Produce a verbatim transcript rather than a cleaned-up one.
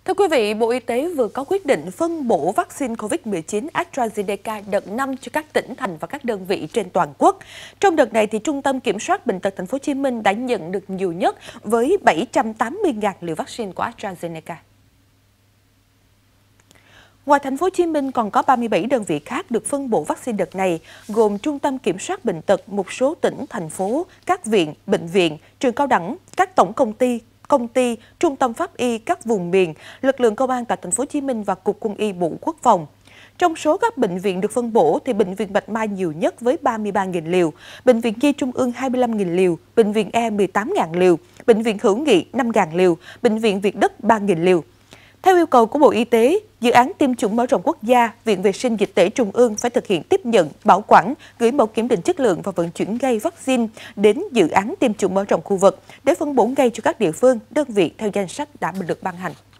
Thưa quý vị, Bộ Y tế vừa có quyết định phân bổ vaccine Covid mười chín AstraZeneca đợt năm cho các tỉnh thành và các đơn vị trên toàn quốc. Trong đợt này, thì Trung tâm Kiểm soát Bệnh tật Thành phố Hồ Chí Minh đã nhận được nhiều nhất với bảy trăm tám mươi nghìn liều vaccine của AstraZeneca. Ngoài Thành phố Hồ Chí Minh còn có ba mươi bảy đơn vị khác được phân bổ vaccine đợt này, gồm Trung tâm Kiểm soát Bệnh tật, một số tỉnh, thành phố, các viện, bệnh viện, trường cao đẳng, các tổng công ty, công ty, trung tâm pháp y các vùng miền, lực lượng công an tại Thành phố Hồ Chí Minh và Cục Quân y Bộ Quốc phòng. Trong số các bệnh viện được phân bổ thì Bệnh viện Bạch Mai nhiều nhất với ba mươi ba nghìn liều, Bệnh viện Nhi Trung ương hai mươi lăm nghìn liều, Bệnh viện E mười tám nghìn liều, Bệnh viện Hữu Nghị năm nghìn liều, Bệnh viện Việt Đức ba nghìn liều. Theo yêu cầu của Bộ Y tế, dự án tiêm chủng mở rộng quốc gia, Viện Vệ sinh Dịch tễ Trung ương phải thực hiện tiếp nhận, bảo quản, gửi mẫu kiểm định chất lượng và vận chuyển ngay vaccine đến dự án tiêm chủng mở rộng khu vực để phân bổ ngay cho các địa phương, đơn vị theo danh sách đã được ban hành.